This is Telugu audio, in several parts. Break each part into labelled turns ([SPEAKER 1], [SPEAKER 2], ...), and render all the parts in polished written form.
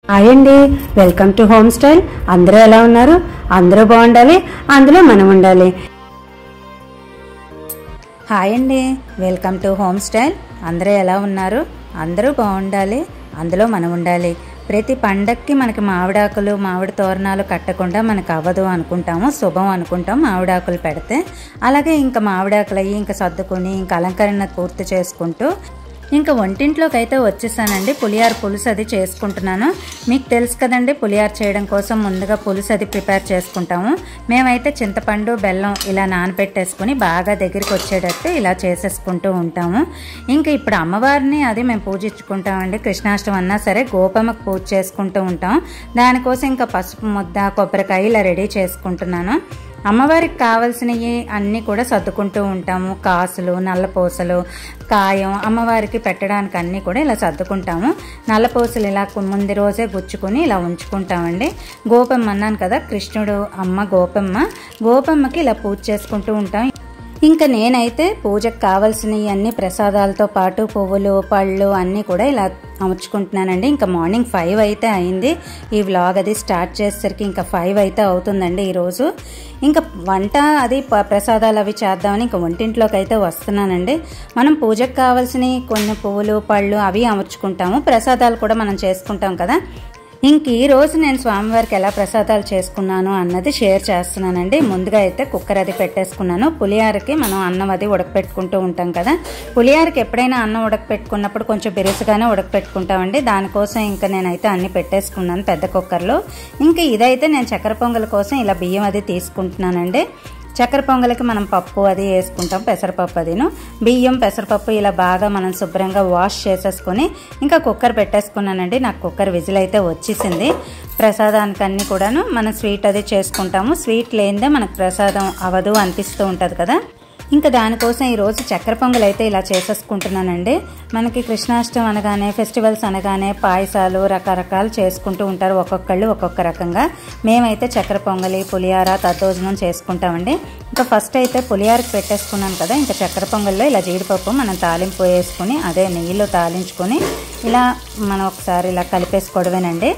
[SPEAKER 1] హాయ్ అండి, వెల్కమ్ టు హోమ్ స్టైల్. అందరూ ఎలా ఉన్నారు? అందరూ బాగుండాలి, అందులో మనం ఉండాలి. హాయ్ అండి, వెల్కమ్ టు హోమ్ స్టైల్. అందరూ ఎలా ఉన్నారు? అందరూ బాగుండాలి, అందులో మనం ఉండాలి. ప్రతి పండక్కి మనకి మామిడాకులు మామిడి తోరణాలు కట్టకుండా మనకు అవ్వదు అనుకుంటాము, శుభం అనుకుంటాం మామిడాకులు పెడితే. అలాగే ఇంకా మామిడాకులు అయ్యి ఇంకా సర్దుకొని ఇంకా అలంకరణ పూర్తి చేసుకుంటూ ఇంకా వంటింట్లోకి అయితే వచ్చేసానండి. పులిహార పులుసు అది చేసుకుంటున్నాను. మీకు తెలుసు కదండి, పులిహార చేయడం కోసం ముందుగా పులుసు అది ప్రిపేర్ చేసుకుంటాము. మేమైతే చింతపండు బెల్లం ఇలా నానబెట్టేసుకుని బాగా దగ్గరికి వచ్చేటట్టు ఇలా చేసేసుకుంటూ ఉంటాము. ఇంకా ఇప్పుడు అమ్మవారిని అది మేము పూజించుకుంటామండి. కృష్ణాష్టమి అన్నా సరే గోపమ్మకు పూజ చేసుకుంటూ ఉంటాం. దానికోసం ఇంకా పసుపు ముద్ద కొబ్బరికాయ ఇలా రెడీ చేసుకుంటున్నాను. అమ్మవారికి కావాల్సినవి అన్నీ కూడా సర్దుకుంటూ ఉంటాము. కాసులు, నల్లపూసలు, కాయం అమ్మవారికి పెట్టడానికి అన్నీ కూడా ఇలా సర్దుకుంటాము. నల్లపూసలు ఇలా ముందు రోజే గుచ్చుకొని ఇలా ఉంచుకుంటామండి. గోపమ్మ అన్నాను కదా, కృష్ణుడు అమ్మ గోపమ్మకి ఇలా పూజ చేసుకుంటూ ఉంటాం. ఇంకా నేనైతే పూజకు కావాల్సినవి అన్ని ప్రసాదాలతో పాటు పువ్వులు పళ్ళు అన్నీ కూడా ఇలా అమర్చుకుంటున్నానండి. ఇంకా మార్నింగ్ 5 అయితే అయింది. ఈ వ్లాగ్ అది స్టార్ట్ చేసేసరికి ఇంకా 5 అయితే అవుతుందండి ఈరోజు. ఇంకా వంట అది ప్రసాదాలు అవి చేద్దామని ఇంకా వంటింట్లోకి అయితే వస్తున్నానండి. మనం పూజకు కావాల్సినవి కొన్ని పువ్వులు పళ్ళు అవి అమర్చుకుంటాము, ప్రసాదాలు కూడా మనం చేసుకుంటాం కదా. ఇంక ఈ రోజు నేను స్వామివారికి ఎలా ప్రసాదాలు చేసుకున్నాను అన్నది షేర్ చేస్తున్నానండి. ముందుగా అయితే కుక్కర్ అది పెట్టేసుకున్నాను. పులిహారకి మనం అన్నం అది ఉడకపెట్టుకుంటూ ఉంటాం కదా. పులిహారకి ఎప్పుడైనా అన్నం ఉడకపెట్టుకున్నప్పుడు కొంచెం బిరుసుగానే ఉడకపెట్టుకుంటామండి. దానికోసం ఇంకా నేనైతే అన్ని పెట్టేసుకున్నాను పెద్ద కుక్కర్లో. ఇంకా ఇదైతే నేను చక్కెర పొంగల్ కోసం ఇలా బియ్యం అది తీసుకుంటున్నానండి. చక్కెర పొంగలికి మనం పప్పు అది వేసుకుంటాం, పెసరపప్పు అదిను. బియ్యం పెసరపప్పు ఇలా బాగా మనం శుభ్రంగా వాష్ చేసేసుకొని ఇంకా కుక్కర్ పెట్టేసుకున్నానండి. నాకు కుక్కర్ విజిల్ అయితే వచ్చేసింది. ప్రసాదానికి అన్నీ కూడాను మనం స్వీట్ అది చేసుకుంటాము. స్వీట్ లేనిదే మనకు ప్రసాదం అవ్వదు అనిపిస్తూ ఉంటుంది కదా. ఇంకా దానికోసం ఈరోజు చక్కెర పొంగల్ అయితే ఇలా చేసేసుకుంటున్నానండి. మనకి కృష్ణాష్టమి అనగానే ఫెస్టివల్స్ అనగానే పాయసాలు రకరకాలు చేసుకుంటూ ఉంటారు, ఒక్కొక్కళ్ళు ఒక్కొక్క రకంగా. మేమైతే చక్కెర పొంగలి పులిహార దద్దోజనం చేసుకుంటామండి. ఇంకా ఫస్ట్ అయితే పులిహారకి పెట్టేసుకున్నాను కదా. ఇంకా చక్కెర పొంగల్లో ఇలా జీడిపప్పు మనం తాలింపు వేసుకుని అదే నెయ్యిలో తాలించుకొని ఇలా మనం ఒకసారి ఇలా కలిపేసుకోవడమేనండి.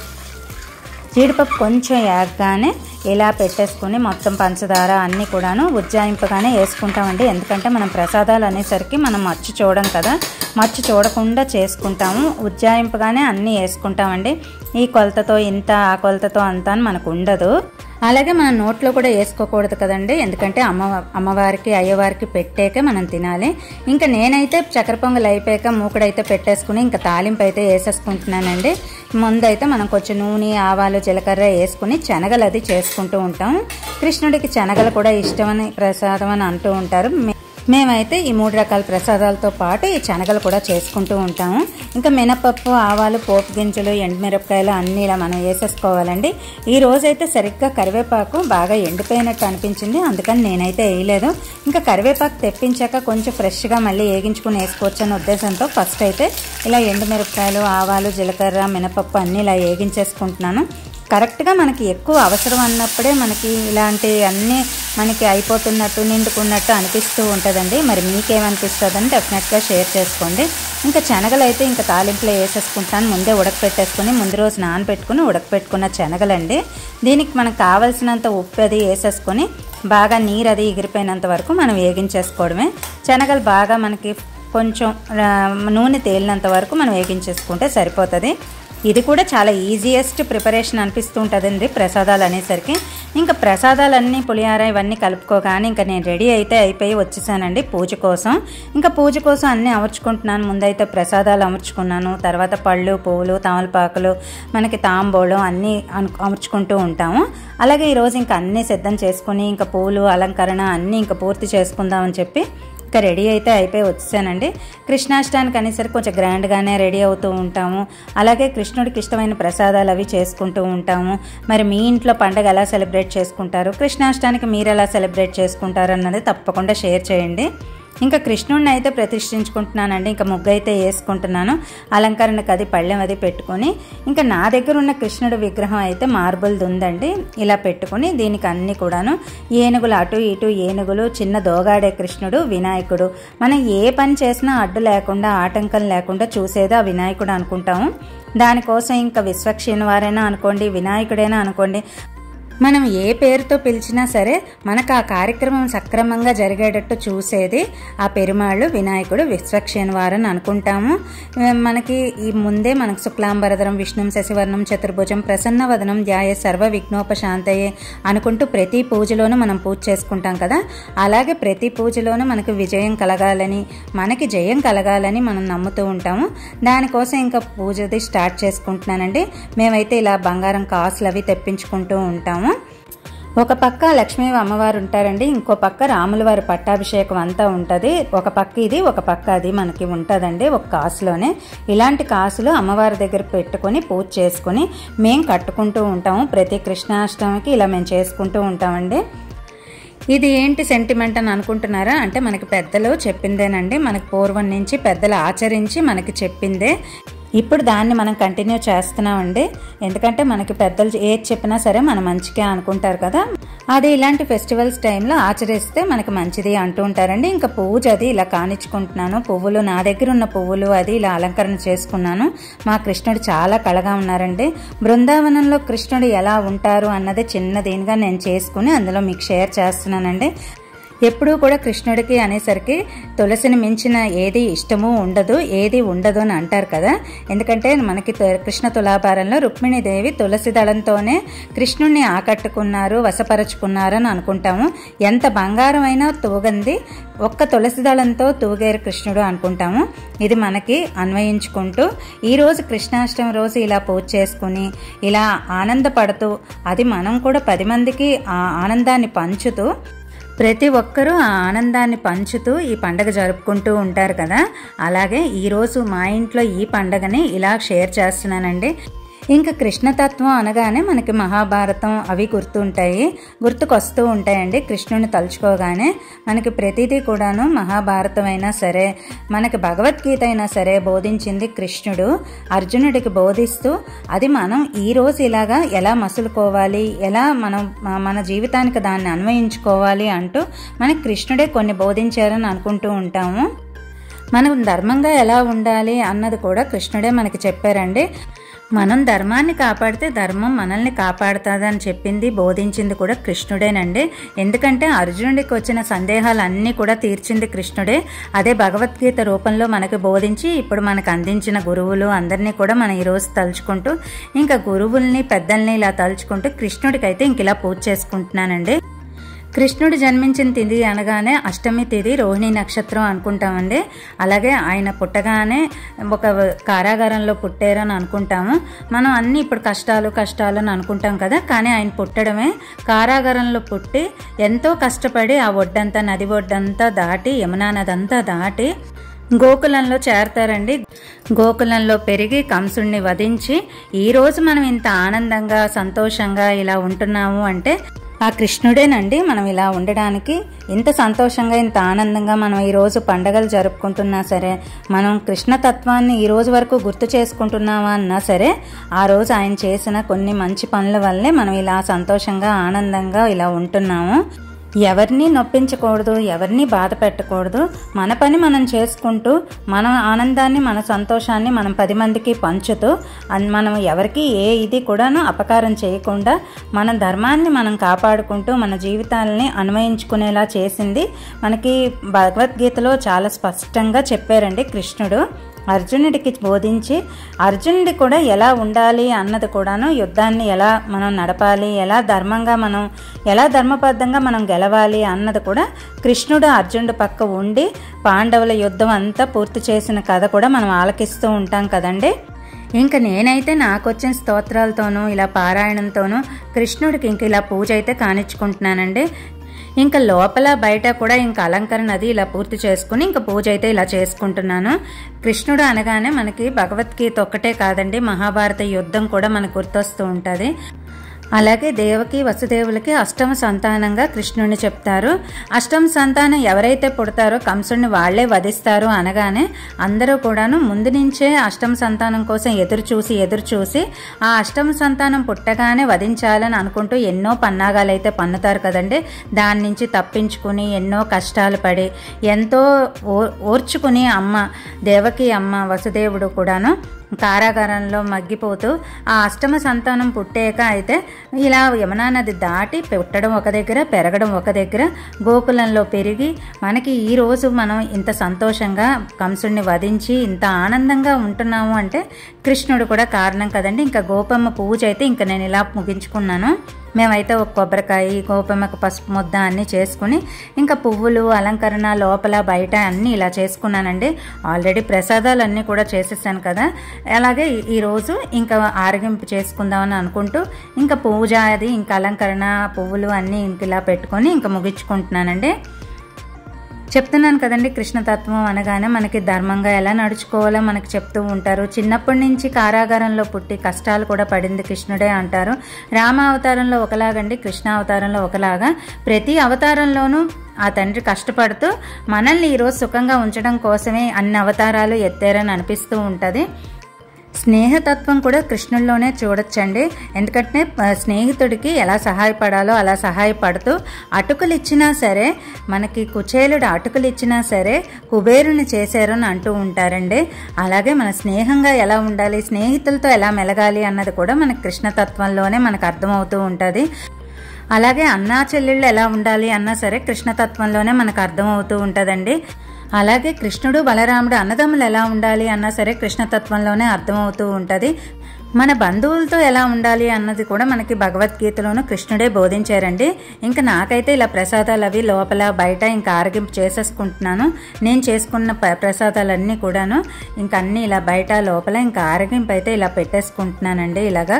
[SPEAKER 1] జీడిపప్పు కొంచెం యాగ్గానే ఇలా పెట్టేసుకుని మొత్తం పంచదార అన్నీ కూడాను ఉజ్జాయింపుగానే వేసుకుంటామండి. ఎందుకంటే మనం ప్రసాదాలు అనేసరికి మనం మచ్చు చూడం కదా, మచ్చు చూడకుండా చేసుకుంటాము. ఉజ్జాయింపుగానే అన్నీ వేసుకుంటామండి. ఈ కొలతతో ఇంత ఆ కొలతతో అంత అని మనకు ఉండదు. అలాగే మనం నోట్లో కూడా వేసుకోకూడదు కదండి, ఎందుకంటే అమ్మవారికి అయ్యవారికి పెట్టాక మనం తినాలి. ఇంకా నేనైతే చక్కెర పొంగల్ అయిపోయాక మూకుడైతే పెట్టేసుకుని ఇంకా తాలింపు అయితే వేసేసుకుంటున్నానండి. ముందైతే మనం కొంచెం నూనె ఆవాలు జీలకర్ర వేసుకుని శనగలు అది చేసుకుంటూ ఉంటాం. కృష్ణుడికి శనగలు కూడా ఇష్టమని ప్రసాదం అని అంటూ ఉంటారు. మేమైతే ఈ 3 రకాల ప్రసాదాలతో పాటు ఈ శనగలు కూడా చేసుకుంటూ ఉంటాము. ఇంకా మినపప్పు ఆవాలు పోపు గింజలు ఎండుమిరపకాయలు అన్నీ ఇలా మనం వేసేసుకోవాలండి. ఈ రోజైతే సరిగ్గా కరివేపాకు బాగా ఎండిపోయినట్టు అనిపించింది, అందుకని నేనైతే వేయలేదు. ఇంకా కరివేపాకు తెప్పించాక కొంచెం ఫ్రెష్గా మళ్ళీ వేగించుకుని వేసుకోవచ్చు అనే ఉద్దేశంతో ఫస్ట్ అయితే ఇలా ఎండుమిరపకాయలు ఆవాలు జీలకర్ర మినపప్పు అన్నీ ఇలా వేగించేసుకుంటున్నాను. కరెక్ట్గా మనకి ఎక్కువ అవసరం అన్నప్పుడే మనకి ఇలాంటి అన్నీ మనకి అయిపోతున్నట్టు నిండుకున్నట్టు అనిపిస్తూ ఉంటుందండి. మరి మీకేమనిపిస్తుందని డెఫినెట్గా షేర్ చేసుకోండి. ఇంకా శనగలు అయితే ఇంకా తాలింపులో వేసేసుకుంటాను. ముందే ఉడకపెట్టేసుకుని ముందు రోజు నానబెట్టుకుని ఉడకపెట్టుకున్న శనగలండి. దీనికి మనకు కావాల్సినంత ఉప్పు అది వేసేసుకొని బాగా నీరు అది ఎగిరిపోయినంత వరకు మనం వేగించేసుకోవడమే. శనగలు బాగా మనకి కొంచెం నూనె తేలినంత వరకు మనం వేగించేసుకుంటే సరిపోతుంది. ఇది కూడా చాలా ఈజియెస్ట్ ప్రిపరేషన్ అనిపిస్తూ ఉంటుందండి ప్రసాదాలు అనేసరికి. ఇంకా ప్రసాదాలన్నీ పులిహార ఇవన్నీ కలుపుకోగానే ఇంకా నేను రెడీ అయితే అయిపోయి వచ్చేసానండి పూజ కోసం. ఇంకా పూజ కోసం అన్నీ అమర్చుకుంటున్నాను. ముందైతే ప్రసాదాలు అమర్చుకున్నాను, తర్వాత పళ్ళు పువ్వులు తమలపాకులు మనకి తాంబూలం అన్నీ అమర్చుకుంటూ ఉంటాము. అలాగే ఈరోజు ఇంకా అన్నీ సిద్ధం చేసుకుని ఇంకా పూలు అలంకరణ అన్నీ ఇంకా పూర్తి చేసుకుందామని చెప్పి ఇంకా రెడీ అయితే అయిపోయి వచ్చేసానండి. కృష్ణాష్టానికి అనేసరికి కొంచెం గ్రాండ్గానే రెడీ అవుతూ ఉంటాము. అలాగే కృష్ణుడికి ఇష్టమైన ప్రసాదాలు అవి చేసుకుంటూ ఉంటాము. మరి మీ ఇంట్లో పండుగ ఎలా సెలబ్రేట్ చేసుకుంటారు, కృష్ణాష్టానికి మీరు ఎలా సెలబ్రేట్ చేసుకుంటారు అన్నది తప్పకుండా షేర్ చేయండి. ఇంకా కృష్ణుడిని అయితే ప్రతిష్ఠించుకుంటున్నానండి. ఇంకా ముగ్గు అయితే వేసుకుంటున్నాను. అలంకరణకు అది పళ్ళెం అది పెట్టుకుని ఇంకా నా దగ్గర ఉన్న కృష్ణుడి విగ్రహం అయితే మార్బుల్ది ఉందండి. ఇలా పెట్టుకుని దీనికి అన్ని కూడాను ఏనుగులు అటు ఇటు ఏనుగులు చిన్న దోగాడే కృష్ణుడు వినాయకుడు. మనం ఏ పని చేసినా అడ్డు లేకుండా ఆటంకం లేకుండా చూసేది ఆ వినాయకుడు అనుకుంటాము. దానికోసం ఇంకా విశ్వక్షేణవారైనా అనుకోండి, వినాయకుడైనా అనుకోండి, మనం ఏ పేరుతో పిలిచినా సరే మనకు ఆ కార్యక్రమం సక్రమంగా జరిగేటట్టు చూసేది ఆ పెరుమాళ్ళు, వినాయకుడు, విశ్వక్షేణవారని అనుకుంటాము. మనకి ఈ ముందే మనకు శుక్లాంబరధరం విష్ణుం శశివర్ణం చతుర్భుజం ప్రసన్నవదనం ధ్యాయే సర్వ విఘ్నోపశాంతయే అనుకుంటూ ప్రతి పూజలోనూ మనం పూజ చేసుకుంటాం కదా. అలాగే ప్రతి పూజలోనూ మనకు విజయం కలగాలని, మనకి జయం కలగాలని మనం నమ్ముతూ ఉంటాము. దానికోసం ఇంకా పూజది స్టార్ట్ చేసుకుంటున్నానండి. మేమైతే ఇలా బంగారం కాసులు అవి తెప్పించుకుంటూ ఉంటాము. ఒక పక్క లక్ష్మీ అమ్మవారు ఉంటారండి, ఇంకో పక్క రాముల వారి పట్టాభిషేకం అంతా ఉంటుంది. ఒక పక్క ఇది, ఒక పక్క అది మనకి ఉంటుందండి ఒక కాసులోనే. ఇలాంటి కాసులు అమ్మవారి దగ్గర పెట్టుకొని పూజ చేసుకుని మేము కట్టుకుంటూ ఉంటాము. ప్రతి కృష్ణాష్టమికి ఇలా మేము చేసుకుంటూ ఉంటామండి. ఇది ఏంటి సెంటిమెంట్ అని అనుకుంటున్నారా? అంటే మనకి పెద్దలు చెప్పిందేనండి. మనకి పూర్వం నుంచి పెద్దలు ఆచరించి మనకి చెప్పిందే. ఇప్పుడు దాన్ని మనం కంటిన్యూ చేస్తున్నామండి. ఎందుకంటే మనకి పెద్దలు ఏది చెప్పినా సరే మన మంచిగా అనుకుంటారు కదా. అది ఇలాంటి ఫెస్టివల్స్ టైంలో ఆచరిస్తే మనకి మంచిది అంటూ ఉంటారండి. ఇంకా పూజ అది ఇలా కానిచ్చుకుంటున్నాను. పువ్వులు నా దగ్గర ఉన్న పువ్వులు అది ఇలా అలంకరణ చేసుకున్నాను. మా కృష్ణుడు చాలా కళగా ఉన్నారండి. బృందావనంలో కృష్ణుడు ఎలా ఉంటారు అన్నది చిన్న దీనిగా నేను చేసుకుని అందులో మీకు షేర్ చేస్తున్నానండి. ఎప్పుడూ కూడా కృష్ణుడికి అనేసరికి తులసిని మించిన ఏది ఇష్టము ఉండదు, ఏది ఉండదు అని అంటారు కదా. ఎందుకంటే మనకి కృష్ణ తులాభారంలో రుక్మిణీదేవి తులసి దళంతోనే కృష్ణుడిని ఆకట్టుకున్నారు, వశపరుచుకున్నారు అని అనుకుంటాము. ఎంత బంగారం అయినా తూగంది, ఒక్క తులసి దళంతో తూగేరు కృష్ణుడు అనుకుంటాము. ఇది మనకి అన్వయించుకుంటూ ఈరోజు కృష్ణాష్టమి రోజు ఇలా పూజ చేసుకుని ఇలా ఆనందపడుతూ అది మనం కూడా 10 మందికి ఆ ఆనందాన్ని పంచుతూ ప్రతి ఒక్కరూ ఆ ఆనందాన్ని పంచుతూ ఈ పండగ జరుపుకుంటూ ఉంటారు కదా. అలాగే ఈరోజు మా ఇంట్లో ఈ పండగని ఇలా షేర్ చేస్తున్నానండి. ఇంకా కృష్ణతత్వం అనగానే మనకి మహాభారతం అవి గుర్తుకొస్తూ ఉంటాయండి. కృష్ణుని తలుచుకోగానే మనకి ప్రతిదీ కూడాను మహాభారతం అయినా సరే, మనకి భగవద్గీత అయినా సరే బోధించింది కృష్ణుడు అర్జునుడికి బోధిస్తూ అది మనం ఈరోజు ఇలాగా ఎలా మసులుకోవాలి, ఎలా మనం మన జీవితానికి దాన్ని అన్వయించుకోవాలి అంటూ మనకి కృష్ణుడే కొన్ని బోధించారని అనుకుంటూ ఉంటాము. మనం ధర్మంగా ఎలా ఉండాలి అన్నది కూడా కృష్ణుడే మనకి చెప్పారండి. మనం ధర్మాన్ని కాపాడితే ధర్మం మనల్ని కాపాడుతుందని చెప్పింది, బోధించింది కూడా కృష్ణుడేనండి. ఎందుకంటే అర్జునుడికి వచ్చిన సందేహాలన్నీ కూడా తీర్చింది కృష్ణుడే. అదే భగవద్గీత రూపంలో మనకి బోధించి ఇప్పుడు మనకు అందించిన గురువులు అందరినీ కూడా మనం ఈరోజు తలుచుకుంటూ ఇంకా గురువుల్ని పెద్దల్ని ఇలా తలుచుకుంటూ కృష్ణుడికైతే ఇంక ఇలా పూజ చేసుకుంటున్నానండి. కృష్ణుడు జన్మించిన తిథి అనగానే అష్టమి తిథి రోహిణి నక్షత్రం అనుకుంటామండి. అలాగే ఆయన పుట్టగానే ఒక కారాగారంలో పుట్టారని అనుకుంటాము. మనం అన్ని ఇప్పుడు కష్టాలు అని అనుకుంటాం కదా. కానీ ఆయన పుట్టడమే కారాగారంలో పుట్టి ఎంతో కష్టపడి ఆ ఒడ్డంతా నది ఒడ్డంతా దాటి యమునా నదంతా దాటి గోకులంలో చేరతారండి. గోకులంలో పెరిగి కంసుడిని వధించి ఈరోజు మనం ఇంత ఆనందంగా సంతోషంగా ఇలా ఉంటున్నాము అంటే ఆ కృష్ణుడేనండి. మనం ఇలా ఉండడానికి ఇంత సంతోషంగా ఇంత ఆనందంగా మనం ఈరోజు పండగలు జరుపుకుంటున్నా సరే, మనం కృష్ణతత్వాన్ని ఈ రోజు వరకు గుర్తు చేసుకుంటున్నామా అన్నా సరే ఆ రోజు ఆయన చేసిన కొన్ని మంచి పనుల వల్లే మనం ఇలా సంతోషంగా ఆనందంగా ఇలా ఉంటున్నాము. ఎవరిని నొప్పించకూడదు, ఎవరిని బాధ పెట్టకూడదు. మన పని మనం చేసుకుంటూ మన ఆనందాన్ని మన సంతోషాన్ని మనం 10 మందికి పంచుతూ మనం ఎవరికి ఏ ఇది కూడాను అపకారం చేయకుండా మన ధర్మాన్ని మనం కాపాడుకుంటూ మన జీవితాలని అన్వయించుకునేలా చేసింది మనకి భగవద్గీతలో చాలా స్పష్టంగా చెప్పారండి కృష్ణుడు. అర్జునుడికి బోధించి అర్జునుడి కూడా ఎలా ఉండాలి అన్నది కూడాను, యుద్ధాన్ని ఎలా మనం నడపాలి, ఎలా ధర్మబద్ధంగా మనం గెలవాలి అన్నది కూడా కృష్ణుడు అర్జునుడి పక్క ఉండి పాండవుల యుద్ధం అంతా పూర్తి చేసిన కథ కూడా మనం ఆలకిస్తూ ఉంటాం కదండి. ఇంకా నేనైతే నాకు వచ్చిన స్తోత్రాలతోనూ ఇలా పారాయణంతోనూ కృష్ణుడికి ఇంక ఇలా పూజ అయితే కానిచ్చుకుంటున్నానండి. ఇంకా లోపల బయట కూడా ఇంకా అలంకరణ అది ఇలా పూర్తి చేసుకుని ఇంకా పూజ అయితే ఇలా చేసుకుంటున్నాను. కృష్ణుడు అనగానే మనకి భగవద్గీత ఒక్కటే కాదండి, మహాభారత యుద్ధం కూడా మనకు గుర్తొస్తూ ఉంటుంది. అలాగే దేవకి వసుదేవులకి అష్టమ సంతానంగా కృష్ణుడిని చెప్తారు. అష్టమ సంతానం ఎవరైతే పుడతారో కంసుడిని వాళ్లే వధిస్తారు అనగానే అందరూ కూడాను ముందు నుంచే అష్టమ సంతానం కోసం ఎదురు చూసి ఆ అష్టమ సంతానం పుట్టగానే వధించాలని అనుకుంటూ ఎన్నో పన్నాగాలైతే పన్నుతారు కదండి. దాని నుంచి తప్పించుకుని ఎన్నో కష్టాలు పడి ఎంతో ఓర్చుకుని దేవకి అమ్మ వసుదేవుడు కూడాను కారాగారంలో మగ్గిపోతూ ఆ అష్టమ సంతానం పుట్టాక అయితే ఇలా యమునా నది దాటి పుట్టడం ఒక దగ్గర, పెరగడం ఒక దగ్గర, గోకులంలో పెరిగి మనకి ఈరోజు మనం ఇంత సంతోషంగా కంసుడిని వధించి ఇంత ఆనందంగా ఉంటున్నాము అంటే కృష్ణుడు కూడా కారణం కదండి. ఇంకా గోపమ్మ పూజ అయితే ఇంకా నేను ఇలా ముగించుకున్నాను. మేమైతే ఒక కొబ్బరికాయ, గోపమ్మకు పసుపు ముద్ద అన్నీ చేసుకుని ఇంకా పువ్వులు అలంకరణ లోపల బయట అన్నీ ఇలా చేసుకున్నానండి. ఆల్రెడీ ప్రసాదాలు అన్నీ కూడా చేసేసాను కదా. అలాగే ఈరోజు ఇంకా ఆరగింపు చేసుకుందామని అనుకుంటూ ఇంకా పూజ అది ఇంకా అలంకరణ పువ్వులు అన్నీ ఇంక ఇలా పెట్టుకొని ఇంకా ముగించుకుంటున్నానండి. చెప్తున్నాను కదండి, కృష్ణతత్వం అనగానే మనకి ధర్మంగా ఎలా నడుచుకోవాలో మనకి చెప్తూ ఉంటారు. చిన్నప్పటి నుంచి కారాగారంలో పుట్టి కష్టాలు కూడా పడింది కృష్ణుడే అంటారు. రామ అవతారంలో ఒకలాగండి, కృష్ణ అవతారంలో ఒకలాగా. ప్రతి అవతారంలోనూ ఆ తండ్రి కష్టపడుతూ మనల్ని ఈరోజు సుఖంగా ఉంచడం కోసమే అన్ని అవతారాలు ఎత్తారని అనిపిస్తూ ఉంటుంది. స్నేహతత్వం కూడా కృష్ణుల్లోనే చూడొచ్చండి. ఎందుకంటే స్నేహితుడికి ఎలా సహాయపడాలో అలా సహాయపడుతూ అటుకులు ఇచ్చినా సరే, మనకి కుచేలుడు అటుకులు ఇచ్చినా సరే కుబేరుని చేశారు అని అంటూ ఉంటారండి. అలాగే మన స్నేహంగా ఎలా ఉండాలి, స్నేహితులతో ఎలా మెలగాలి అన్నది కూడా మనకి కృష్ణతత్వంలోనే మనకు అర్థమవుతూ ఉంటుంది. అలాగే అన్నా చెల్లెళ్ళు ఎలా ఉండాలి అన్నా సరే కృష్ణతత్వంలోనే మనకు అర్థమవుతూ ఉంటుందండి. అలాగే కృష్ణుడు బలరాముడు అన్నదమ్ములు ఎలా ఉండాలి అన్నా సరే కృష్ణతత్వంలోనే అర్థమవుతూ ఉంటుంది. మన బంధువులతో ఎలా ఉండాలి అన్నది కూడా మనకి భగవద్గీతలోనూ కృష్ణుడే బోధించారండి. ఇంకా నాకైతే ఇలా ప్రసాదాలు అవి లోపల బయట ఇంకా ఆరగింపు చేసేసుకుంటున్నాను. నేను చేసుకున్న ప్రసాదాలన్నీ కూడాను ఇంకా అన్నీ ఇలా బయట లోపల ఇంకా ఆరగింపు అయితే ఇలా పెట్టేసుకుంటున్నానండి. ఇలాగా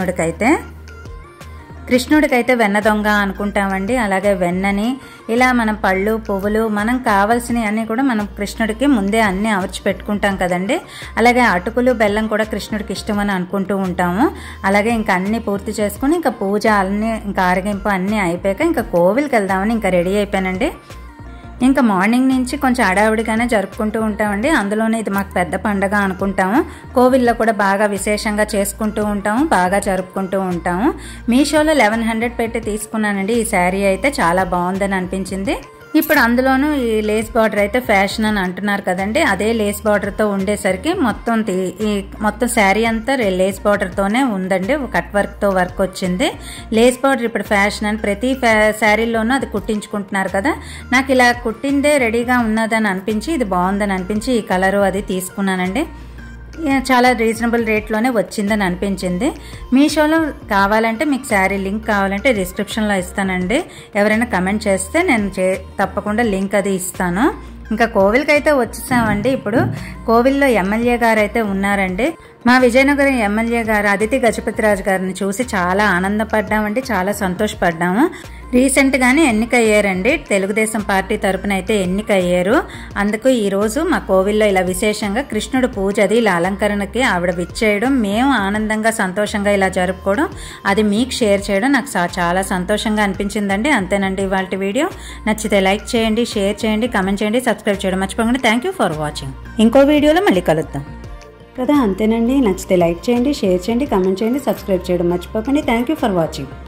[SPEAKER 1] కృష్ణుడికైతే వెన్న దొంగ అనుకుంటామండి. అలాగే వెన్నని ఇలా మనం పళ్ళు పువ్వులు మనం కావాల్సినవి అన్నీ కూడా మనం కృష్ణుడికి ముందే అన్నీ అమర్చి పెట్టుకుంటాం కదండి. అలాగే అటుకులు బెల్లం కూడా కృష్ణుడికి ఇష్టమని అనుకుంటూ ఉంటాము. అలాగే ఇంకా అన్నీ పూర్తి చేసుకుని ఇంకా పూజ అన్నీ ఇంకా ఆరగింపు అన్నీ అయిపోయాక ఇంకా కోవిల్కి వెళ్దామని ఇంకా రెడీ అయిపోయానండి. ఇంకా మార్నింగ్ నుంచి కొంచెం హడావుడిగానే జరుపుకుంటూ ఉంటామండి. అందులోనే ఇది మాకు పెద్ద పండగ అనుకుంటాము. కోవిల్లో కూడా బాగా విశేషంగా చేసుకుంటూ ఉంటాము, బాగా జరుపుకుంటూ ఉంటాము. మీషోలో 1100 పెట్టి తీసుకున్నానండి. ఈ శారీ అయితే చాలా బాగుందని అనిపించింది. ఇప్పుడు అందులోనూ ఈ లేస్ బార్డర్ అయితే ఫ్యాషన్ అని అంటున్నారు కదండి. అదే లేస్ బార్డర్తో ఉండేసరికి మొత్తం శారీ అంతా లేస్ బార్డర్తోనే ఉందండి. కట్ వర్క్తో వర్క్ వచ్చింది. లేస్ బార్డర్ ఇప్పుడు ఫ్యాషన్ అని ప్రతి శారీలోనూ అది కుట్టించుకుంటున్నారు కదా. నాకు ఇలా కుట్టిందే రెడీగా ఉన్నదని అనిపించి ఇది బాగుందని అనిపించి ఈ కలరు అది తీసుకున్నానండి. చాలా రీజనబుల్ రేట్లోనే వచ్చిందని అనిపించింది. మీషోలో కావాలంటే మీకు శారీ లింక్ కావాలంటే డిస్క్రిప్షన్లో ఇస్తానండి. ఎవరైనా కమెంట్ చేస్తే నేను తప్పకుండా లింక్ అది ఇస్తాను. ఇంకా కోవిల్కి అయితే వచ్చేసామండి. ఇప్పుడు కోవిల్లో ఎమ్మెల్యే గారు అయితే ఉన్నారండి. మా విజయనగరం ఎమ్మెల్యే గారు అదితి గజపతిరాజు గారిని చూసి చాలా ఆనందపడ్డామండి, చాలా సంతోషపడ్డాము. రీసెంట్గానే ఎన్నికయ్యారండి, తెలుగుదేశం పార్టీ తరపున అయితే ఎన్నికయ్యారు. అందుకు ఈరోజు మా కోవిల్లో ఇలా విశేషంగా కృష్ణుడు పూజ అది ఇలా అలంకరణకి ఆవిడ విచ్చేయడం, మేము ఆనందంగా సంతోషంగా ఇలా జరుపుకోవడం, అది మీకు షేర్ చేయడం నాకు చాలా సంతోషంగా అనిపించిందండి. అంతేనండి ఇవాళ వీడియో. నచ్చితే లైక్ చేయండి, షేర్ చేయండి, కామెంట్ చేయండి, సబ్స్క్రైబ్ చేయడం మర్చిపోకండి. Thank you for watching. ఇంకో వీడియోలో మళ్ళీ కలుద్దాం కదా. అంతేనండి. నచ్చితే లైక్ చేయండి, షేర్ చేయండి, కామెంట్ చేయండి, సబ్స్క్రైబ్ చేయడం మర్చిపోకండి. Thank you for watching.